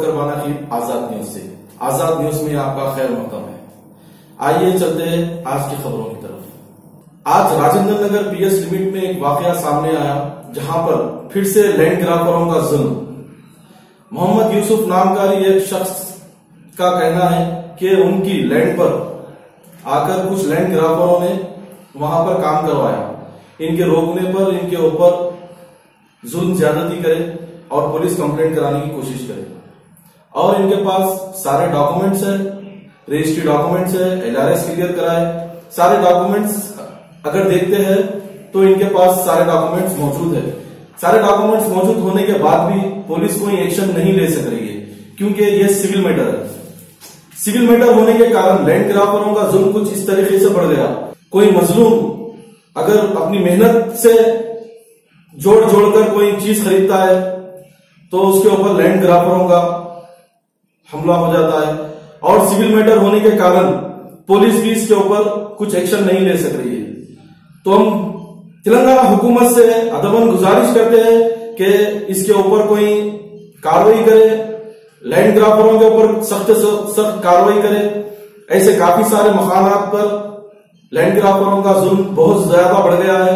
बकर बानाखीर आजाद news से। आजाद news में आपका खैर मकदम है। आइए चलते हैं आज की खबरों की तरफ। आज राजेंद्र नगर पीएस लिमिट में एक वाकया सामने आया, जहां पर फिर से लैंड ग्राफरों का जुल्म। मोहम्मद यूसुफ नाम का एक शख्स का कहना है कि उनकी लैंड पर आकर कुछ लैंड ग्राफरों ने वहां पर काम करवाया। इनके रोकने पर इनके ऊपर जुल्म ज्यादती करे और पुलिस कंप्लेंट कराने की कोशिश करे, और इनके पास सारे डॉक्यूमेंट्स है, रजिस्ट्री डॉक्यूमेंट्स है, LRS क्लियर कराए, सारे डॉक्यूमेंट्स अगर देखते हैं तो इनके पास सारे डॉक्यूमेंट्स मौजूद है। सारे डॉक्यूमेंट्स मौजूद होने के बाद भी पुलिस कोई एक्शन नहीं ले सक रही है, क्योंकि ये सिविल मैटर है। सिविल मैटर होने के कारण लैंड ग्राफरों का जुल्म कुछ इस तरीके से बढ़ गया। कोई मजलूम अगर अपनी मेहनत से जोड़ जोड़कर कोई चीज खरीदता है तो उसके ऊपर लैंड ग्राफरों का हमला हो जाता है, और सिविल मैटर होने के कारण पुलिस भी इसके ऊपर कुछ एक्शन नहीं ले सक रही है। तो हम तेलंगाना हुकूमत से अदबन गुजारिश करते हैं कि इसके ऊपर कोई कार्रवाई करे, लैंड ग्राफरों के ऊपर सख्त से सख्त कार्रवाई करे। ऐसे काफी सारे मकानात पर लैंड ग्राफरों का जुल्म बहुत ज्यादा बढ़ गया है।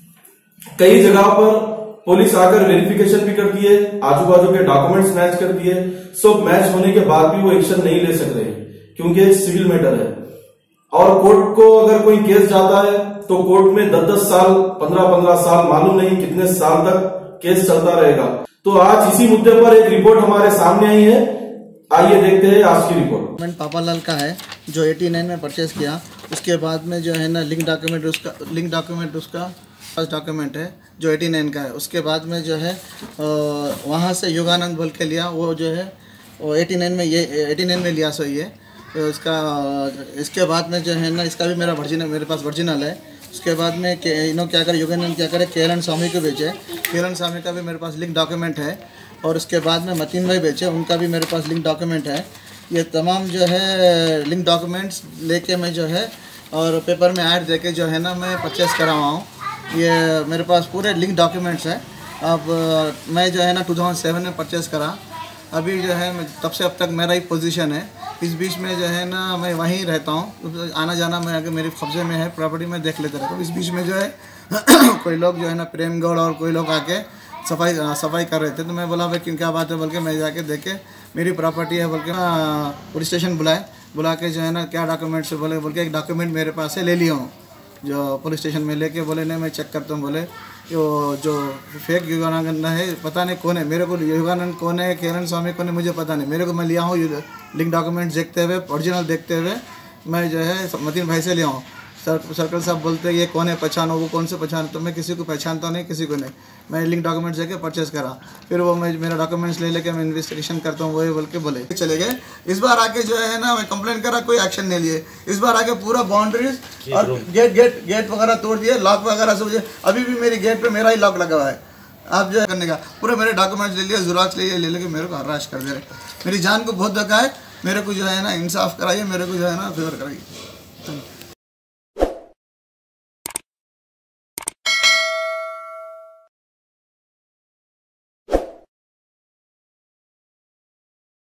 कई जगह पर पुलिस आकर वेरिफिकेशन भी करती है, आजू बाजू के डॉक्यूमेंट्स मैच करती है, सब मैच होने के बाद भी वो एक्शन नहीं ले सक रहे, क्योंकि सिविल मैटर है। और कोर्ट को अगर कोई केस जाता है तो कोर्ट में 10-10 साल, 15-15 साल, मालूम नहीं कितने साल तक केस चलता रहेगा। तो आज इसी मुद्दे पर एक रिपोर्ट हमारे सामने आई है, आइए देखते हैं आज की रिपोर्ट। पापालाल का है जो 89 में परचेज किया, उसके बाद में जो है ना लिंक डॉक्यूमेंट उसका फर्स्ट डॉक्यूमेंट है जो 89 का है। उसके बाद में जो है वहाँ से योगानंद बोल के लिया, वो जो है वो 89 में लिया सो ये तो इसके बाद में जो है ना इसका भी मेरे पास वर्जिनल है। उसके बाद में क्या करे योगानंद क्या करे केलन स्वामी को बेचे, केलन स्वामी का भी मेरे पास लिंक डॉक्यूमेंट है। और उसके बाद में मतीन भाई बेचे, उनका भी मेरे पास लिंक डॉक्यूमेंट है। ये तमाम जो है लिंक डॉक्यूमेंट्स लेके मैं जो है और पेपर में ऐड देके जो है ना मैं परचेस करा हुआ हूँ। ये मेरे पास पूरे लिंक डॉक्यूमेंट्स हैं। अब मैं जो है ना 2007 में परचेस करा, अभी जो है तब से अब तक मेरा ही पोजीशन है। इस बीच में जो है ना मैं वहीं रहता हूँ, आना जाना मैं अगर मेरे कब्जे में है प्रॉपर्टी में देख लेते रहता हूँ। इस बीच में जो है कोई लोग जो है ना प्रेमगढ़ और कोई लोग आके सफाई कर रहे थे, तो मैं बोला भाई क्यों क्या बात है बोल के मैं जाके देखे मेरी प्रॉपर्टी है बोल के पुलिस स्टेशन बुला के जो है ना क्या डॉक्यूमेंट्स से बोल के एक डॉक्यूमेंट मेरे पास से ले लिया हूँ, जो पुलिस स्टेशन में लेके बोले नहीं मैं चेक करता हूँ। बोले जो फेक योगानंद है पता नहीं कौन है, मेरे को योगानंद कौन है, केलन स्वामी कौन है मुझे पता नहीं। मेरे को मैं लिया हूँ लिंक डॉक्यूमेंट्स देखते हुए, ओरिजिनल देखते हुए मैं जो है मतीन भाई से लिया हूँ। सर्कल साहब बोलते हैं ये कौन है पहचानो, वो कौन से पहचानो, तो मैं किसी को पहचानता नहीं, किसी को नहीं। मैं लिंक डॉक्यूमेंट्स देके परचेस करा, फिर वो मैं मेरा डॉक्यूमेंट्स ले लेके मैं इन्वेस्टिगेशन करता हूँ, वो बोल के बोले चले गए। इस बार आके जो है ना मैं कंप्लेन करा, कोई एक्शन नहीं लिए। इस बार आके पूरा बाउंड्रीज और गेट वगैरह तोड़ दिए, लॉक वगैरह सब। अभी भी मेरी गेट पे मेरा ही लॉक लगा हुआ है। आप जो है करने का पूरे मेरे डॉक्यूमेंट्स ले लिए, जुराक्स ले लेके मेरे को हराश कर दे रहे। मेरी जान को बहुत धक्का है, मेरे को जो है ना इंसाफ कराइए, मेरे को जो है ना फेवर कराइए।